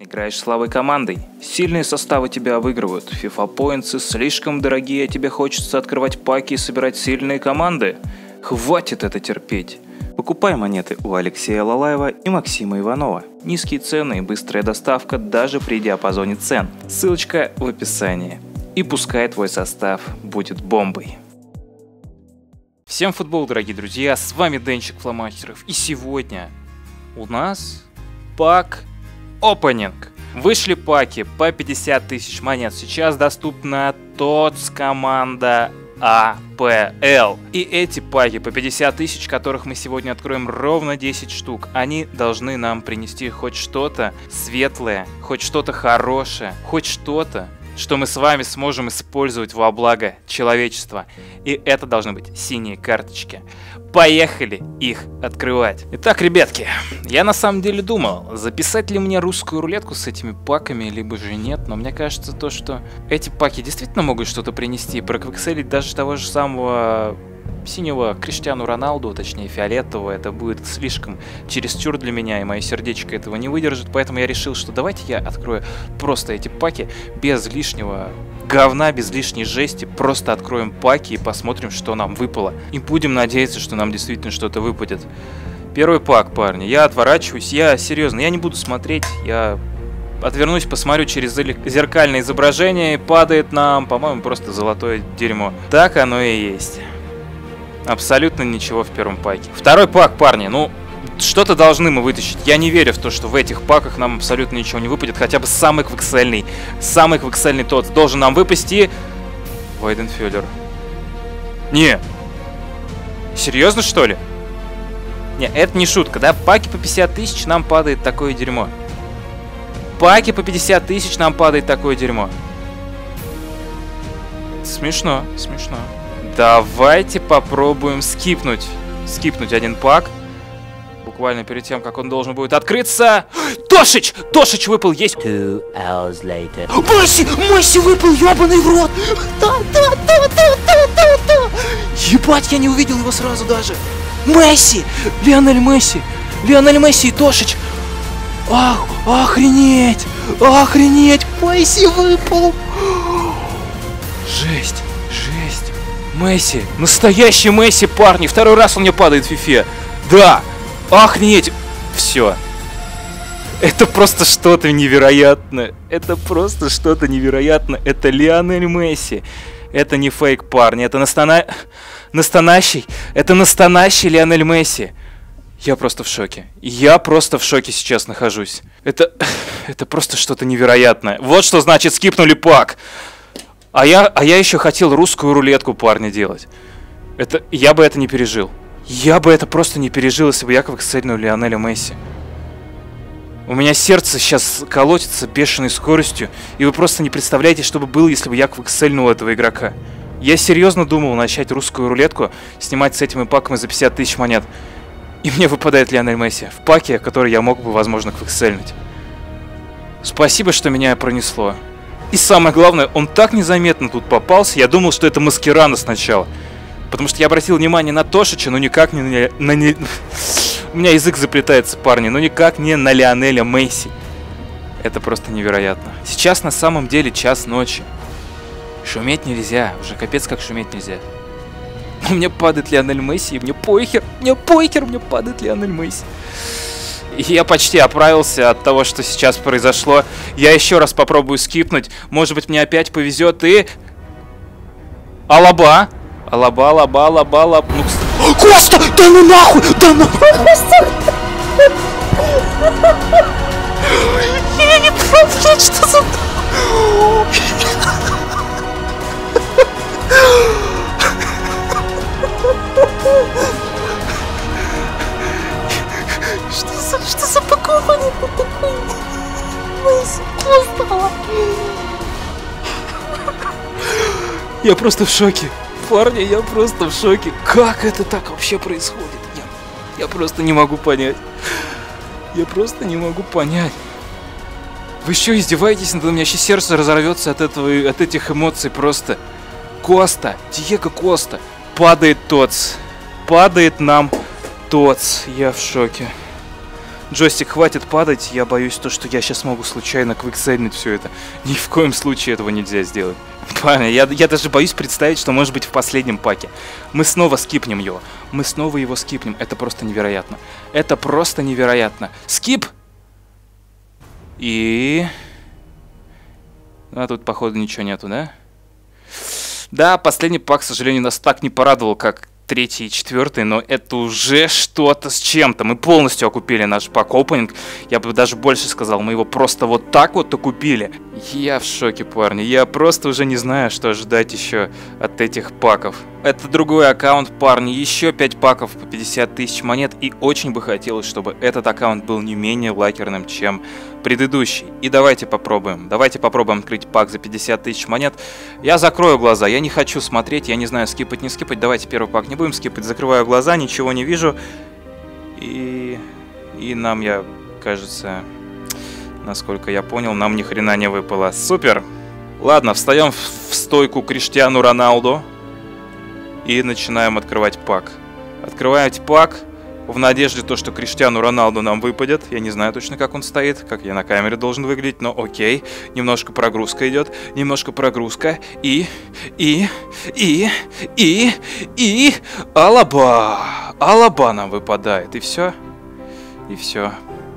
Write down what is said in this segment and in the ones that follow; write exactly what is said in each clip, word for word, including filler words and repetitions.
Играешь слабой командой, сильные составы тебя обыгрывают, FIFA Points слишком дорогие, а тебе хочется открывать паки и собирать сильные команды? Хватит это терпеть! Покупай монеты у Алексея Лалаева и Максима Иванова. Низкие цены и быстрая доставка даже при диапазоне цен. Ссылочка в описании. И пускай твой состав будет бомбой. Всем футбол, дорогие друзья, с вами Денчик Фломастеров. И сегодня у нас пак опенинг. Вышли паки по пятьдесят тысяч монет. Сейчас доступна ТОТС команда А П Л. И эти паки по пятьдесят тысяч, которых мы сегодня откроем ровно десять штук, они должны нам принести хоть что-то светлое, хоть что-то хорошее, хоть что-то, что мы с вами сможем использовать во благо человечества. И это должны быть синие карточки. Поехали их открывать. Итак, ребятки, я на самом деле думал, записать ли мне русскую рулетку с этими паками, либо же нет. Но мне кажется, то, что эти паки действительно могут что-то принести. Проквикселить даже того же самого синего Криштиану Роналду, точнее фиолетового, это будет слишком чересчур для меня, и мое сердечко этого не выдержит. Поэтому я решил, что давайте я открою просто эти паки без лишнего говна, без лишней жести. Просто откроем паки и посмотрим, что нам выпало. И будем надеяться, что нам действительно что-то выпадет. Первый пак, парни. Я отворачиваюсь. Я серьезно, я не буду смотреть. Я отвернусь, посмотрю через зеркальное изображение. И падает нам, по-моему, просто золотое дерьмо. Так оно и есть. Абсолютно ничего в первом паке. Второй пак, парни. Ну, что-то должны мы вытащить. Я не верю в то, что в этих паках нам абсолютно ничего не выпадет. Хотя бы самый квиксельный. Самый квиксельный тот должен нам выпасть. Вайденфюллер. Не. Серьезно, что ли? Не, это не шутка, да? Паки по пятьдесят тысяч нам падает такое дерьмо. Паки по пятьдесят тысяч нам падает такое дерьмо. Смешно, смешно. Давайте попробуем скипнуть. Скипнуть один пак. Буквально перед тем, как он должен будет открыться. Тошич! Тошич выпал, есть. Two hours later. Месси! Месси выпал, ебаный в рот! Да, да, да, да, да, да, да! Ебать, я не увидел его сразу даже. Месси! Лионель Месси! Лионель Месси и Тошич! Ах, охренеть! Охренеть! Месси выпал! Жесть! Жесть! Месси! Настоящий Месси, парни! Второй раз он мне падает в фифе! Да! Охренеть! Все! Это просто что-то невероятное! Это просто что-то невероятное! Это Лионель Месси! Это не фейк, парни! Это настана... настоящий! Это настоящий Лионель Месси! Я просто в шоке. Я просто в шоке сейчас нахожусь. Это... это просто что-то невероятное. Вот что значит скипнули пак! А я, а я еще хотел русскую рулетку, парни, делать. Это, я бы это не пережил. Я бы это просто не пережил, если бы я квиксельнул Лионеля Месси. У меня сердце сейчас колотится бешеной скоростью, и вы просто не представляете, что бы было, если бы я квиксельнул этого игрока. Я серьезно думал начать русскую рулетку, снимать с этими паками за пятьдесят тысяч монет. И мне выпадает Лионель Месси в паке, который я мог бы, возможно, квиксельнуть. Спасибо, что меня пронесло. И самое главное, он так незаметно тут попался. Я думал, что это Маскерано сначала. Потому что я обратил внимание на Тошича, но никак не на... на не... У меня язык заплетается, парни. Но никак не на Лионеля Месси. Это просто невероятно. Сейчас на самом деле час ночи. Шуметь нельзя. Уже капец как шуметь нельзя. Но мне падает Лионель Месси, и мне похер. Мне похер, мне падает Лионель Месси. И я почти оправился от того, что сейчас произошло. Я еще раз попробую скипнуть. Может быть, мне опять повезет и... Алаба! Алаба, алаба, алаба, алаба... Ну, кстати... Коста! Да ну нахуй! Да нахуй! Я не понимаю, что за... Что за, что за пакование такое? Я просто в шоке. Парни, я просто в шоке. Как это так вообще происходит? Я, я просто не могу понять. Я просто не могу понять. Вы что, издеваетесь надо мной? Сейчас сердце разорвется от этого, от этих эмоций просто. Коста, Диего Коста. Падает ТОТС. Падает нам ТОТС. Я в шоке. Джойстик, хватит падать, я боюсь то, что я сейчас могу случайно квиксейвнуть все это. Ни в коем случае этого нельзя сделать. Парни, я, я даже боюсь представить, что может быть в последнем паке. Мы снова скипнем его. Мы снова его скипнем. Это просто невероятно. Это просто невероятно. Скип! И... А тут, походу, ничего нету, да? Да, последний пак, к сожалению, нас так не порадовал, как третий и четвертый, но это уже что-то с чем-то. Мы полностью окупили наш пак-опенинг. Я бы даже больше сказал, мы его просто вот так вот окупили. Я в шоке, парни. Я просто уже не знаю, что ожидать еще от этих паков. Это другой аккаунт, парни. Еще пять паков по пятьдесят тысяч монет. И очень бы хотелось, чтобы этот аккаунт был не менее лакерным, чем предыдущий. И давайте попробуем. Давайте попробуем открыть пак за пятьдесят тысяч монет. Я закрою глаза. Я не хочу смотреть. Я не знаю, скипать, не скипать. Давайте первый пак не будем скипать. Закрываю глаза, ничего не вижу. И... И нам, я, кажется... Насколько я понял, нам ни хрена не выпало. Супер! Ладно, встаем в стойку Криштиану Роналду. И начинаем открывать пак. Открываем пак в надежде, то, что Криштиану Роналду нам выпадет. Я не знаю точно, как он стоит, как я на камере должен выглядеть, но окей. Немножко прогрузка идет, немножко прогрузка. И, и, и, и, и... Алаба! Алаба нам выпадает. И все. И все.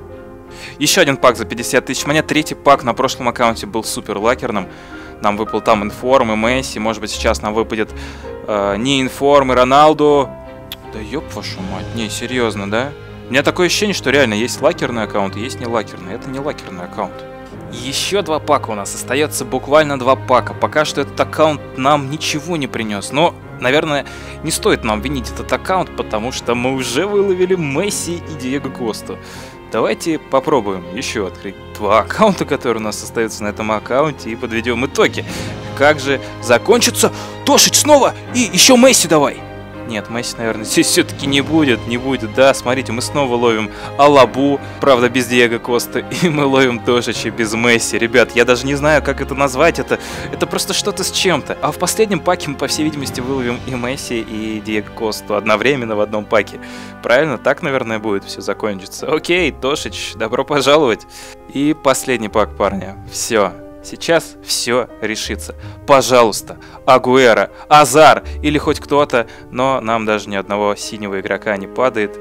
Еще один пак за пятьдесят тысяч монет. Третий пак на прошлом аккаунте был супер лакерным. Нам выпал там информ и Месси. Может быть, сейчас нам выпадет э, не информ и Роналду. Да ёб вашу мать. Не, серьезно, да? У меня такое ощущение, что реально есть лакерный аккаунт и есть не лакерный. Это не лакерный аккаунт. Еще два пака у нас. Остается буквально два пака. Пока что этот аккаунт нам ничего не принес. Но, наверное, не стоит нам винить этот аккаунт, потому что мы уже выловили Месси и Диего Косту. Давайте попробуем еще открыть два аккаунта, которые у нас остаются на этом аккаунте, и подведем итоги. Как же закончится? Тошич снова! И еще Месси давай! Нет, Месси, наверное, здесь все-таки не будет, не будет. Да, смотрите, мы снова ловим Алабу, правда, без Диего Коста, и мы ловим Тошича без Месси. Ребят, я даже не знаю, как это назвать, это, это просто что-то с чем-то. А в последнем паке мы, по всей видимости, выловим и Месси, и Диего Косту одновременно в одном паке. Правильно? Так, наверное, будет все закончиться. Окей, Тошич, добро пожаловать. И последний пак, парня. Все. Сейчас все решится. Пожалуйста, Агуэро, Азар или хоть кто-то, но нам даже ни одного синего игрока не падает.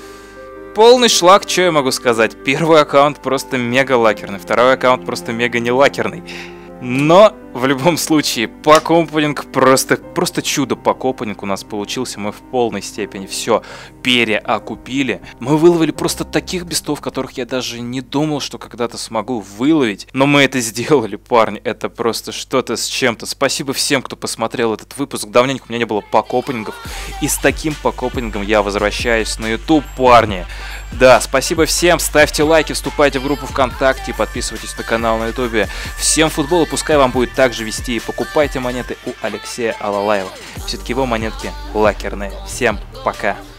Полный шлак, что я могу сказать? Первый аккаунт просто мега лакерный, второй аккаунт просто мега не лакерный. Но в любом случае, пак-опенинг просто, просто чудо пак-опенинг у нас получился. Мы в полной степени все переокупили. Мы выловили просто таких бестов, которых я даже не думал, что когда-то смогу выловить. Но мы это сделали, парни. Это просто что-то с чем-то. Спасибо всем, кто посмотрел этот выпуск. Давненько у меня не было пак-опенингов. И с таким пак-опенингом я возвращаюсь на YouTube, парни. Да, спасибо всем. Ставьте лайки, вступайте в группу ВКонтакте, подписывайтесь на канал на YouTube. Всем футбола, пускай вам будет также вести. И покупайте монеты у Алексея Алалаева. Все-таки его монетки лакерные. Всем пока.